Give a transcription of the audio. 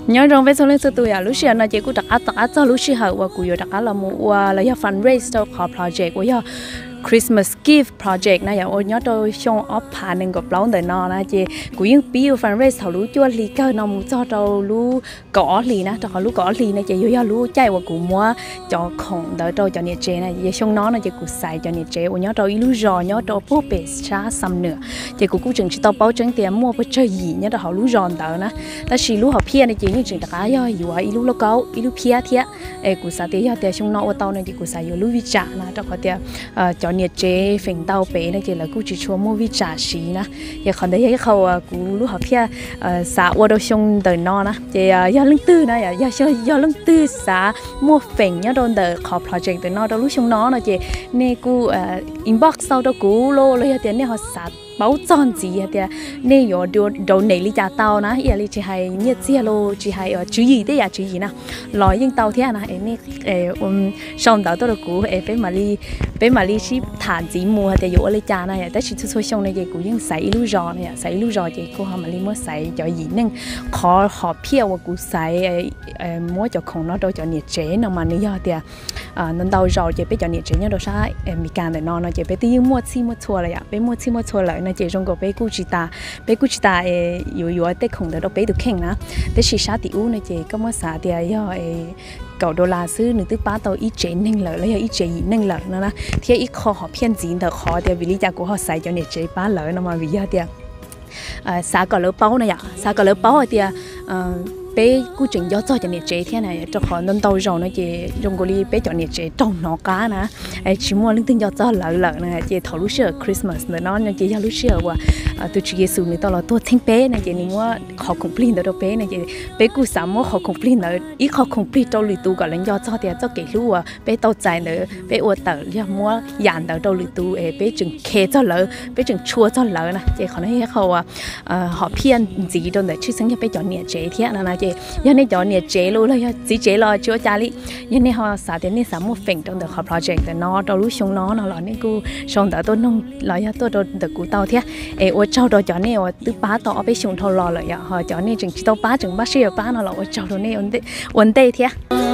nhớ trong với số lượng số tuổi lúc xưa nó chỉ có đặt cho lúc xưa hậu và cụ đặt là một là do fundraise cho họ project của do Christmas gift project này ở nhớ tôi show offผ่านหนึ่งกับเราแต่นอนะเจกูยังปีอยู่ fundraise เขารู้จั่วลีก็นอมูchoเรารู้ก่อลีนะแต่เขารู้ก่อลีนะเจอยู่ยอรู้ใจว่ากูมัวจอของเดี๋ยวเราจะเนี่ยเจนะเจช่วงน้องนะเจกูใส่จะเนี่ยเจวันย้อนเราอีรู้รอย้อนเราพวกเป็ดช้าซ้ำเหนือเจกูจึงชิตาเป้าจังเตียมัวไปเจอหยีเนี่ยแต่เขารู้รอนเดี๋ยวนะแต่ชีรู้เขาเพี้ยนเจนี่จึงตะก้าย่อยอยู่ว่าอีรู้แล้วก็อีรู้เพี้ยเทียกูใส่เตียเตียช่วงน้องว่าเต้าเนี่ยกูใส่อยู่รู้วิจารณ์นะแต่เขาเตียจะเนี่ยเจฝิ่งเตาเป๋นะเจแล้วกูจะชัวโมวิจาชีนะอย่าคนได้ยังเขากูรู้เขาเพี้ยสาวดชงเดินนอนะเจย่าลึงตื้อนะอย่าเชื่อย่าลึงตื้อสาโมฝิ่งเนี่ยโดนเดินขอโปรเจกต์เดินนอเรารู้ชงน้อนะเจเนี่ยกูinbox sau đó cú lô lấy tiền này họ sát bảo chọn gì à tiền này ở đồ này lý trả tàu na, giờ lý chỉ hay nhiệt xe lô chỉ hay ở chữ gì đấy à chữ gì na, nói những tàu thế na, này xong tàu tôi được cú bé mà lý ship thản gì mua thì dụ lý trả này,แต่ชิ้นส่วนช่องnày thì cúยังใส่ลูกจอเนี่ยใส่ลูกจอthì cú họ mà lý muaใส่cho gì nênขอเพี้ยวว่ากูใส่mua choของnó đâu cho nhiệt chế nào mà lý do thì nên tàu rồi thì bé cho nhiệt chế nhá đâu saiมีการแต่นอนจะไปตีมั่วซี่มั่วชัวเลยอ่ะไปมั่วซี่มั่วชัวเลยนะเจจงก็ไปกูจิตาอยู่เต็กของเดี๋ยวเราไปดูแข่งนะแต่ชีชาติอู้นะเจก็มาสาเดียย่อ$9ซื้อหนึ่งตื้อป้าเตาอีเจนึงเลยแล้วอีเจอีนึงเลยนะเที่ยอีคอหอบเพี้ยนจีนแต่คอเดียวิลิจากกูหอบใส่จนเนี่ยเจป้าเลยนะมาวิยาเดียสาก็เลิกเป้านะอย่าสาก็เลิกเป้าเดียbé cú chuyện gió cho nhiệt chế thế này cho họ nên tàu rồi nó chỉ trong cái bé cho nhiệt chế trong nó cá nè chỉ mua linh tinh gió lợ này chỉ thầu lúc xưa Christmas nữa nó chỉ cho lúc xưa và tôi chỉ Giêsu này tao là tôi thinh bé này chỉ nênว่าhọ complete đó bé này chỉ bé cú sắm mua họ complete nữa ít họ complete trong lưỡi tu gọi là gió cho thì cho cái lúc à bé tàu chạy nữa bé uất tờ giờ mua dàn tờ trong lưỡi tu bé chừng khe cho lợ bé chừng chua cho lợ nè chỉ họ nói họ họ phiền gì đâu để chứ sáng cho bé cho nhiệt chế thế là giờ này chọn nhiệt chế luôn là chỉ chế lo chúa cha lý giờ này họ xả tiền này xả một phần trong được họ project để nó đâu lúc xong nó là nên cô xong tới tôi nông là tôi đâu được cụ tao thế ở châu đó chọn này ở từ bá taoไปส่งทอรอเลยhọ chọn này chừng tao bá chừng bác sĩ bá nó là ở châu đó này ổn định thế